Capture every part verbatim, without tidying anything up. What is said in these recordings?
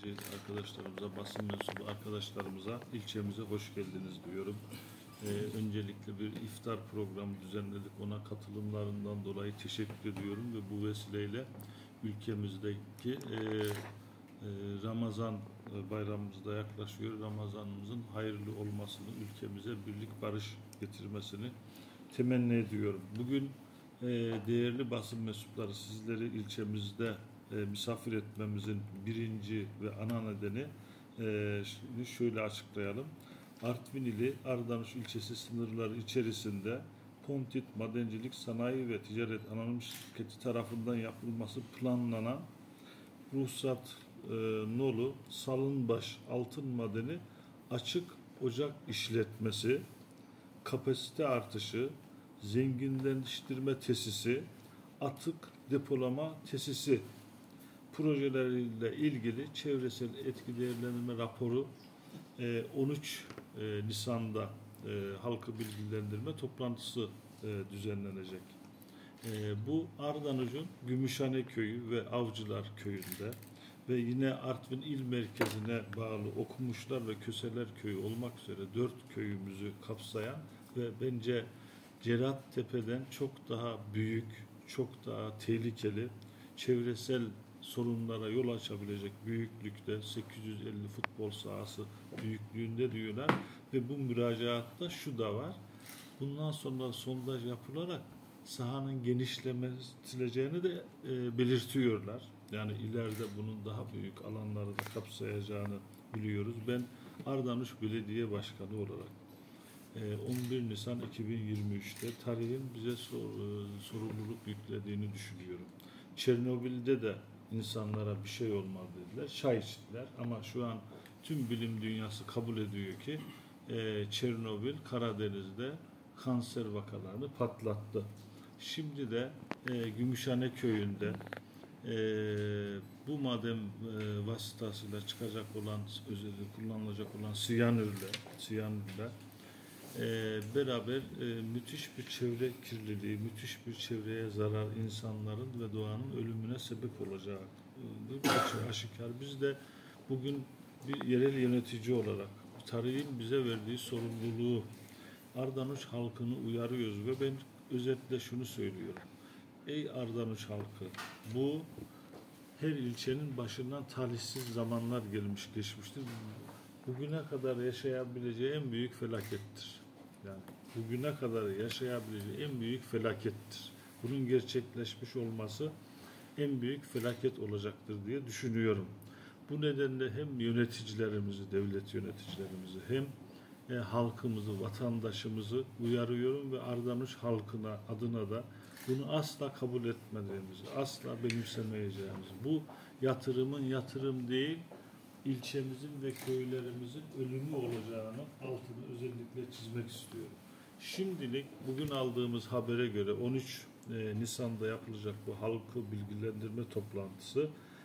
gazeteci arkadaşlarımıza, basın mensubu arkadaşlarımıza, ilçemize hoş geldiniz diyorum. Ee, öncelikle bir iftar programı düzenledik. Ona katılımlarından dolayı teşekkür ediyorum ve bu vesileyle ülkemizdeki e, e, Ramazan bayramımız da yaklaşıyor. Ramazanımızın hayırlı olmasını, ülkemize birlik, barış getirmesini temenni ediyorum. Bugün e, değerli basın mensupları, sizleri ilçemizde e, misafir etmemizin birinci ve ana nedeni e, şimdi şöyle açıklayalım. Artvin ili Ardanuş ilçesi sınırları içerisinde Pontit Madencilik Sanayi ve Ticaret Anonim Şirketi tarafından yapılması planlanan ruhsat e, nolu Salınbaş altın madeni açık ocak işletmesi, kapasite artışı, zenginleştirme tesisi, atık depolama tesisi projeleriyle ilgili çevresel etki değerlendirme raporu e, on üç e, Nisan'da e, halkı bilgilendirme toplantısı e, düzenlenecek. E, bu Ardanuş'un Gümüşhane Köyü ve Avcılar Köyü'nde ve yine Artvin il merkezine bağlı Okumuşlar ve Köseler Köyü olmak üzere dört köyümüzü kapsayan ve bence Cerattepe'den çok daha büyük, çok daha tehlikeli, çevresel sorunlara yol açabilecek büyüklükte sekiz yüz elli futbol sahası büyüklüğünde diyorlar ve bu müracaatta şu da var. Bundan sonra sondaj yapılarak sahanın genişletileceğini de e, belirtiyorlar. Yani ileride bunun daha büyük alanları da kapsayacağını biliyoruz. Ben Ardanuş Belediye Başkanı olarak on bir Nisan iki bin yirmi üç'te tarihin bize sorumluluk yüklediğini düşünüyorum. Çernobil'de de insanlara bir şey olmaz dediler, çay içtiler ama şu an tüm bilim dünyası kabul ediyor ki Çernobil Karadeniz'de kanser vakalarını patlattı. Şimdi de Gümüşhane Köyü'nde bu maden vasıtasıyla çıkacak olan, özellikle kullanılacak olan siyanürle, siyanürle Ee, beraber e, müthiş bir çevre kirliliği, müthiş bir çevreye zarar, insanların ve doğanın ölümüne sebep olacak. Bu açık aşikar. Biz de bugün bir yerel yönetici olarak tarihin bize verdiği sorumluluğu Ardanuş halkını uyarıyoruz ve ben özetle şunu söylüyorum. Ey Ardanuş halkı, bu her ilçenin başından talihsiz zamanlar gelmiş geçmiştir. Bugüne kadar yaşayabileceği en büyük felakettir. Yani bugüne kadar yaşayabileceği en büyük felakettir. Bunun gerçekleşmiş olması en büyük felaket olacaktır diye düşünüyorum. Bu nedenle hem yöneticilerimizi, devlet yöneticilerimizi hem e, halkımızı, vatandaşımızı uyarıyorum ve Ardanuş halkına adına da bunu asla kabul etmediğimizi, asla benimsemeyeceğimizi, bu yatırımın yatırım değil, ilçemizin ve köylerimizin ölümü olacağını altını özellikle çizmek istiyorum. Şimdilik bugün aldığımız habere göre on üç Nisan'da yapılacak bu halkı bilgilendirme toplantısı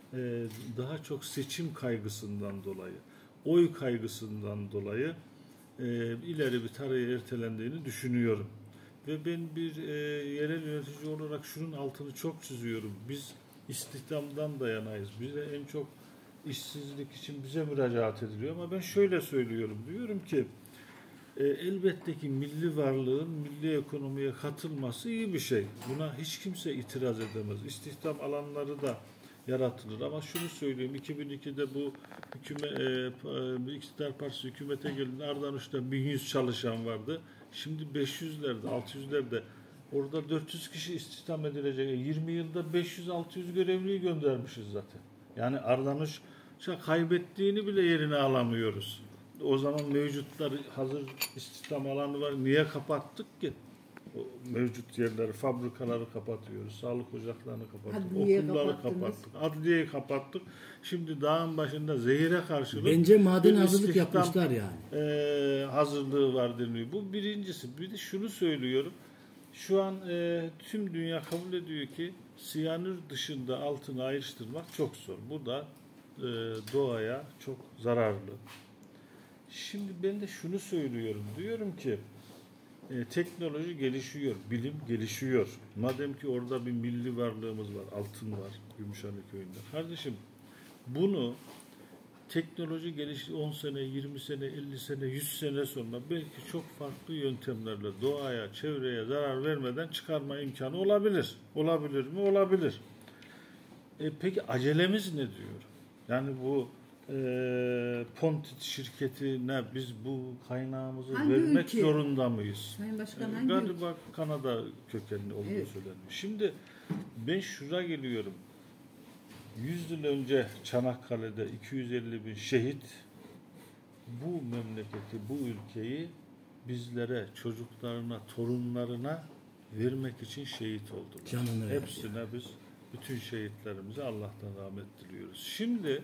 daha çok seçim kaygısından dolayı, oy kaygısından dolayı ileri bir tarihe ertelendiğini düşünüyorum. Ve ben bir yerel yönetici olarak şunun altını çok çiziyorum. Biz istihdamdan da yanayız. Bize en çok işsizlik için bize müracaat ediliyor ama ben şöyle söylüyorum, diyorum ki e, elbette ki milli varlığın milli ekonomiye katılması iyi bir şey. Buna hiç kimse itiraz edemez. İstihdam alanları da yaratılır ama şunu söyleyeyim, iki bin iki'de bu hükümet, e, İktidar Partisi hükümete geldiğinde Ardanuş'ta bin yüz çalışan vardı. Şimdi beş yüz'lerde, altı yüz'lerde orada dört yüz kişi istihdam edilecek. yirmi yılda beş yüz altı yüz görevliyi göndermişiz zaten. Yani Ardanuş kaybettiğini bile yerine alamıyoruz. O zaman mevcutlar hazır istihdam alanı var. Niye kapattık ki? O mevcut yerleri, fabrikaları kapatıyoruz. Sağlık ocaklarını kapattık. Adliye okulları kapattık. Adliyeyi kapattık. Şimdi dağın başında zehire karşılık. Bence maden hazırlık yapmışlar yani. E, hazırlığı var deniyor. Bu birincisi. Bir de şunu söylüyorum. Şu an e, tüm dünya kabul ediyor ki siyanür dışında altını ayrıştırmak çok zor. Bu da e, doğaya çok zararlı. Şimdi ben de şunu söylüyorum. Diyorum ki e, teknoloji gelişiyor, bilim gelişiyor. Madem ki orada bir milli varlığımız var, altın var Gümüşhane Köyü'nde. Kardeşim bunu teknoloji gelişti on sene, yirmi sene, elli sene, yüz sene sonra belki çok farklı yöntemlerle doğaya, çevreye zarar vermeden çıkarma imkanı olabilir. Olabilir mi? Olabilir. E peki acelemiz ne diyor? Yani bu e, Pontit şirketine biz bu kaynağımızı hangi vermek ülke? zorunda mıyız? Sayın Başkan E, hangi galiba Kanada kökenli olduğu Evet. söyleniyor. Şimdi ben şuna geliyorum. yüz yıl önce Çanakkale'de iki yüz elli bin şehit bu memleketi, bu ülkeyi bizlere, çocuklarına, torunlarına vermek için şehit oldular. Canını verdi. Hepsine biz, bütün şehitlerimize Allah'tan rahmet diliyoruz. Şimdi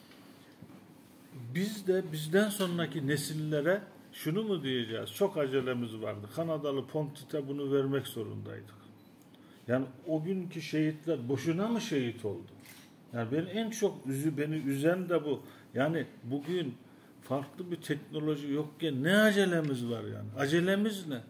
biz de bizden sonraki nesillere şunu mu diyeceğiz? Çok acelemiz vardı. Kanadalı Pontit'e bunu vermek zorundaydık. Yani o günkü şehitler boşuna mı şehit oldu? Yani beni en çok üzü, beni üzen de bu. Yani bugün farklı bir teknoloji yokken ne acelemiz var yani? Acelemiz ne?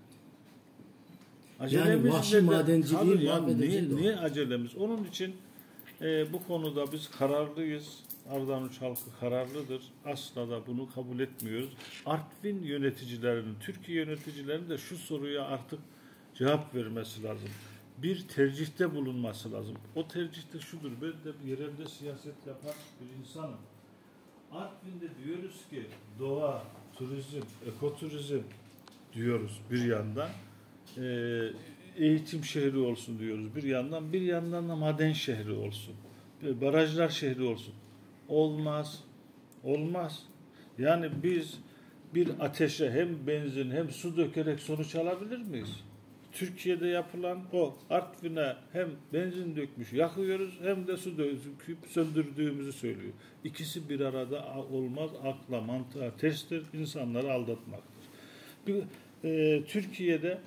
Yani vahşi de- madenciliği Tabii yani mahvedeceğiz niye, de o. niye acelemiz? Onun için e, bu konuda biz kararlıyız. Ardanuç halkı kararlıdır. Asla da bunu kabul etmiyoruz. Artvin yöneticilerinin, Türkiye yöneticilerinin de şu soruya artık cevap vermesi lazım. Bir tercihte bulunması lazım. O tercihte şudur. Ben de yerelde siyaset yapan bir insanım. Artvin'de diyoruz ki doğa, turizm, ekoturizm diyoruz bir yandan. Ee, eğitim şehri olsun diyoruz bir yandan. Bir yandan da maden şehri olsun. Barajlar şehri olsun. Olmaz. Olmaz. Yani biz bir ateşe hem benzin hem su dökerek sonuç alabilir miyiz? Türkiye'de yapılan o. Artvin'e hem benzin dökmüş yakıyoruz hem de su döküp söndürdüğümüzü söylüyor. İkisi bir arada olmaz. Akla, mantığa terstir. İnsanları aldatmaktır. Bir, e, Türkiye'de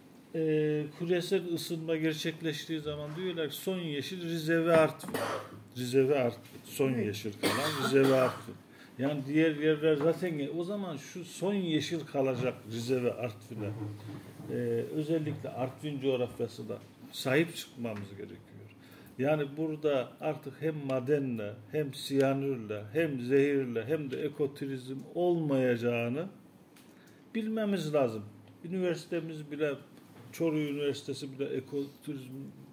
e, küresel ısınma gerçekleştiği zaman diyorlar ki son yeşil Rize ve Artvin. Rize ve Artvin. Son yeşil kalan Rize ve Artvin. Yani diğer yerler zaten o zaman şu son yeşil kalacak Rize ve Artvin'e. Ee, özellikle Artvin coğrafyasına sahip çıkmamız gerekiyor. Yani burada artık hem madenle, hem siyanürle, hem zehirle, hem de ekoturizm olmayacağını bilmemiz lazım. Üniversitemiz bile, Çoruh Üniversitesi bile ekoturizm,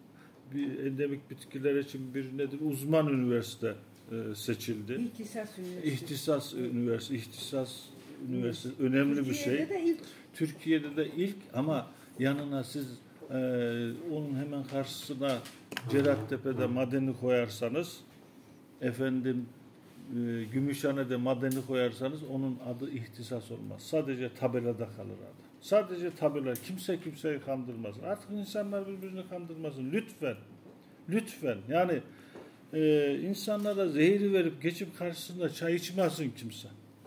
bir endemik bitkiler için bir nedir uzman üniversite e, seçildi. İhtisas Üniversitesi. İhtisas üniversitesi, ihtisas üniversitesi önemli bir şey. Türkiye'de de ilk. Türkiye'de de ilk ama yanına siz e, onun hemen karşısına Cerattepe'de madeni koyarsanız, efendim e, Gümüşhane'de madeni koyarsanız onun adı ihtisas olmaz. Sadece tabelada kalır adı. Sadece tabela. Kimse kimseyi kandırmaz. Artık insanlar birbirini kandırmasın. Lütfen. Lütfen. Yani e, insanlara zehri verip geçip karşısında çay içmesin kimse.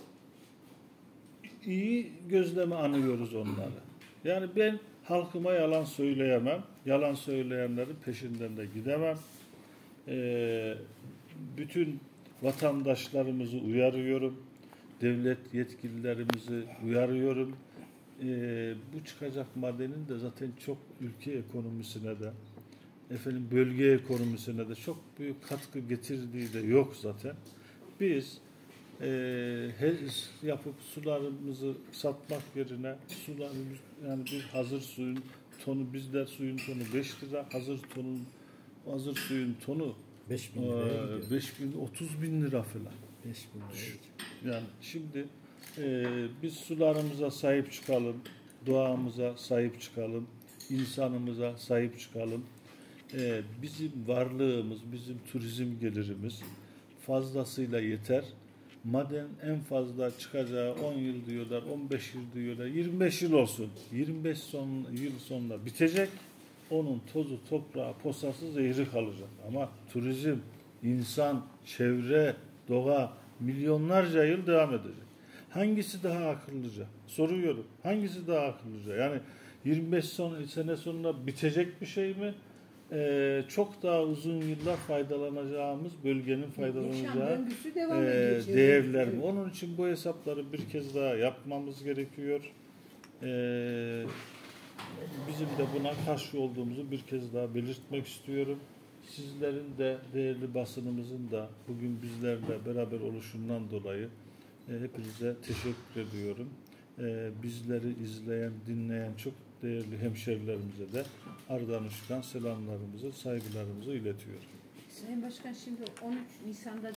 İyi gözleme anıyoruz onları. Yani ben halkıma yalan söyleyemem. Yalan söyleyenlerin peşinden de gidemem. Ee, bütün vatandaşlarımızı uyarıyorum. Devlet yetkililerimizi uyarıyorum. Ee, bu çıkacak madenin de zaten çok ülke ekonomisine de efendim bölge ekonomisine de çok büyük katkı getirdiği de yok zaten. Biz e, hez yapıp sularımızı satmak yerine sularımız yani bir hazır suyun tonu bizde suyun tonu beş lira, hazır tonun hazır suyun tonu beş bin liraya gidiyor. beş bin otuz bin lira falan. beş bin liraya gidiyor. Yani şimdi e, biz sularımıza sahip çıkalım, doğamıza sahip çıkalım, insanımıza sahip çıkalım. E, bizim varlığımız, bizim turizm gelirimiz fazlasıyla yeter. Maden en fazla çıkacağı on yıl diyorlar, on beş yıl diyorlar, yirmi beş yıl olsun. yirmi beş son, yıl sonra bitecek. Onun tozu, toprağı, posası, zehri kalacak. Ama turizm, insan, çevre, doğa milyonlarca yıl devam edecek. Hangisi daha akıllıca? Soruyorum. Hangisi daha akıllıca? Yani yirmi beş son, sene sonra bitecek bir şey mi? Ee, çok daha uzun yıllar faydalanacağımız, bölgenin faydalanacağı e, değerler mi? Onun için bu hesapları bir kez daha yapmamız gerekiyor. Ee, bizim de buna karşı olduğumuzu bir kez daha belirtmek istiyorum. Sizlerin de değerli basınımızın da bugün bizlerle beraber oluşundan dolayı e, hepinize teşekkür ediyorum. E, bizleri izleyen, dinleyen çok değerli hemşerilerimize de Ardanuş'tan selamlarımızı, saygılarımızı iletiyorum. Sayın Başkan, şimdi on üç Nisan'da